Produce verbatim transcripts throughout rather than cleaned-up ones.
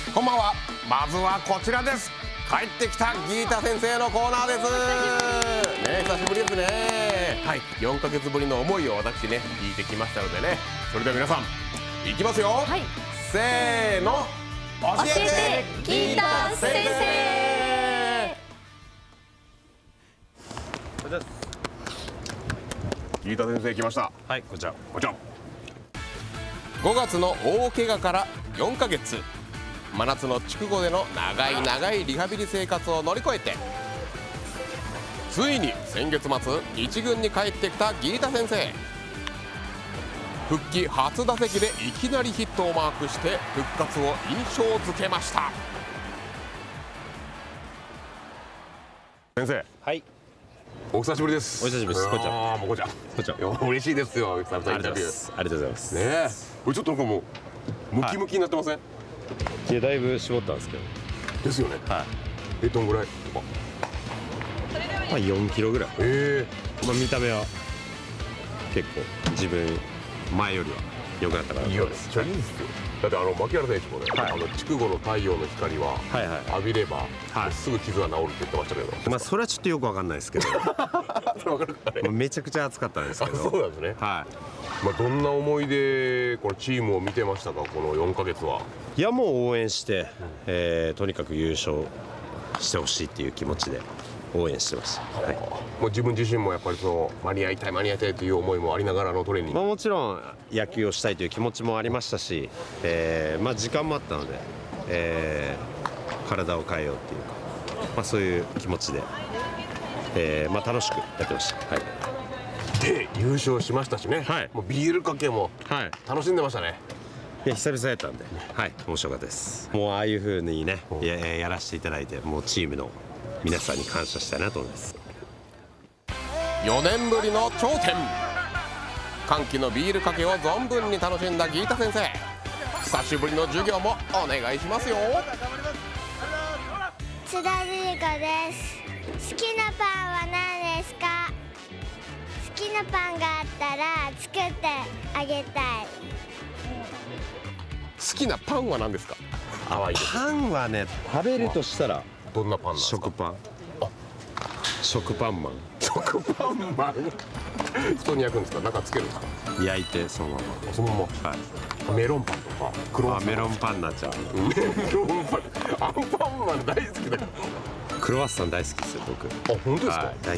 こんばんは。まずはこちらです。帰ってきたギータ先生のコーナーです。ね、久しぶりですね。はい、よんかげつぶりの思いを私ね聞いてきましたのでね。それでは皆さんいきますよ。はい、せーの、教えてギータ先生。ギータ先生来ました。はい、こちらこちら。ごがつの大怪我からよんかげつ、真夏の筑後での長い長いリハビリ生活を乗り越えて、ついに先月末一軍に帰ってきたギータ先生。復帰初打席でいきなりヒットをマークして復活を印象づけました。先生、はい、お久しぶりです。 お久しぶりです。こちら。 ああ、もうこちら。こちら。嬉しいですよ。久々インタビュー。 ありがとうございます。 ねえ、これちょっとなんかもうムキムキになってません？ いや、だいぶ絞ったんですけど。 ですよね。はい。え、どんぐらいとか？ まあよんキロぐらい。ええ。まあ見た目は結構自分前よりは良くなったかな。いや、めっちゃいいですよ。だってあの牧原選手もね、はい、あの筑後の太陽の光は浴びれば、はい、すぐ傷が治るって言ってましたけど、 まあそれはちょっとよくわかんないですけどそれ分かるかね、めちゃくちゃ暑かったんですけど。 そうなんですね。はい。まあどんな思いでこのチームを見てましたか、このよんかげつは。 いや、もう応援して、うん、えー、とにかく優勝してほしいっていう気持ちで応援してました。はい、もう自分自身もやっぱりその間に合いたい間に合いたいという思いもありながらのトレーニング、 まあ、もちろん野球をしたいという気持ちもありましたし、えーまあ、時間もあったので、えー、体を変えようっていうか、まあ、そういう気持ちで、えーまあ、楽しくやってました。はい、 で優勝しましたしね、はい、もうビールかけも楽しんでましたね。 いや、久々やったんで、はい、面白かったです。もうああいう風にね や, やらせていただいて、もうチームの皆さんに感謝したいなと思います。 よねんぶりの頂点、歓喜のビールかけを存分に楽しんだギータ先生。久しぶりの授業もお願いしますよ。 津田理恵子です。好きなパンは何ですか？好きなパンがあったら作ってあげたい。 好きなパンは何ですか？ パンはね、食べるとしたらどんなパンなんですか？ 食パン。食パンマン。 食パンマン。普通に焼くんですか？中つけるんですか？ 焼いてそのまま。そのまま。はい。 メロンパンとかクロワッサン。 メロンパンになっちゃう。 メロンパン。アンパンマン大好きだから。 クロワッサン大好きですよ、僕。 あ、本当ですか？ 大好きです。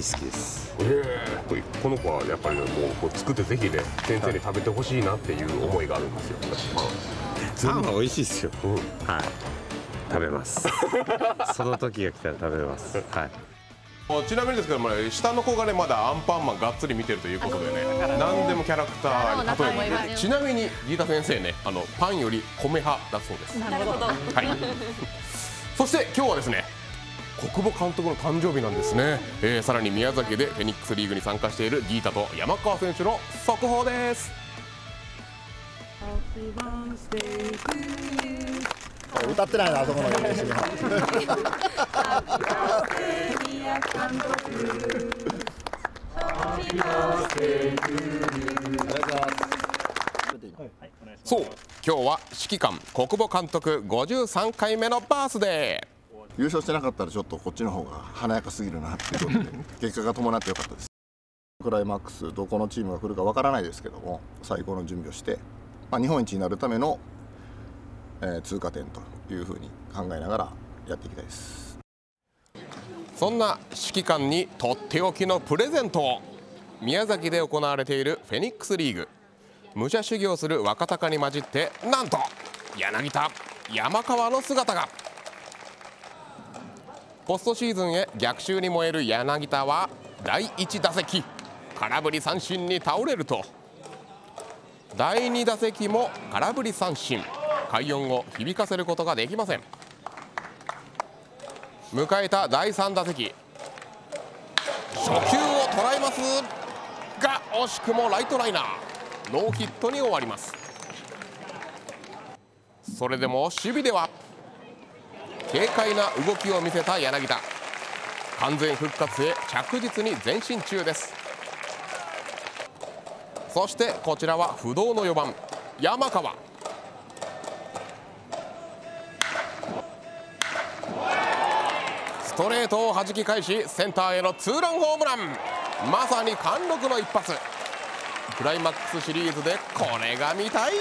ええ。この子はやっぱりね、もうこう作ってぜひね、先生に食べてほしいなっていう思いがあるんですよ。 パンは美味しいですよ。うん。はい。食べます。その時が来たら食べます。はい。 ちなみにですけども、下の子がねまだアンパンマンがっつり見てるということでね、何でもキャラクターに例えば、ね、ちなみにギータ先生ね、あのパンより米派だそうです。なるほど。はい。そして今日はですね、小久保監督の誕生日なんですね。えー、さらに宮崎でフェニックスリーグに参加しているギータと山川選手の速報です。 歌ってないな、あそこの練習は。 そう、今日は指揮官小久保監督ごじゅうさんかいめのバースデー。 優勝してなかったらちょっとこっちの方が華やかすぎるなっていうことで結果が伴ってよかったです。クライマックスどこのチームが来るかわからないですけども、最高の準備をして、まあ、日本一になるための、えー、通過点というふうに考えながらやっていきたいです。 そんな指揮官にとっておきのプレゼントを。宮崎で行われているフェニックスリーグ、武者修行する若鷹に混じって、なんと柳田、山川の姿が。ポストシーズンへ逆襲に燃える柳田はだいいち打席空振り三振に倒れると、だいに打席も空振り三振、快音を響かせることができません。迎えただいさん打席、初球を捉えますが惜しくもライトライナー、ノーヒットに終わります。それでも守備では軽快な動きを見せた柳田、完全復活へ着実に前進中です。そしてこちらは不動のよばん山川、 ストレートを弾き返しセンターへのツーランホームラン。まさに貫禄の一発。クライマックスシリーズでこれが見たい。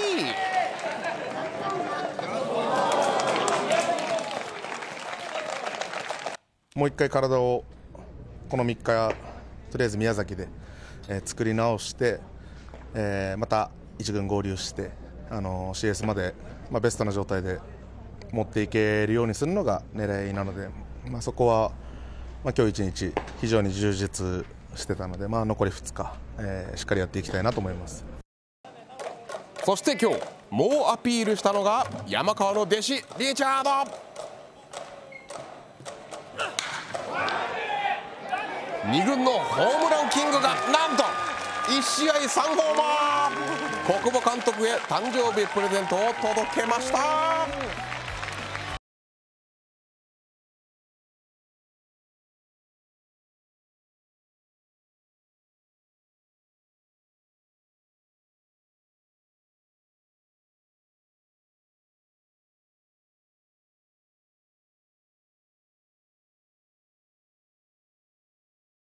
もう一回体をこのみっかとりあえず宮崎で、えー、作り直して、えー、また一軍合流して、あのー、シーエス まで、まあ、ベストな状態で持っていけるようにするのが狙いなので、まあ、そこは、まあ、今日一日非常に充実してたので、まあ、残りふつか、えー、しっかりやっていきたいなと思います。 そして今日猛アピールしたのが山川の弟子リチャード。に軍のホームランキングがなんといち試合さんホーマー。小久保監督へ誕生日プレゼントを届けました。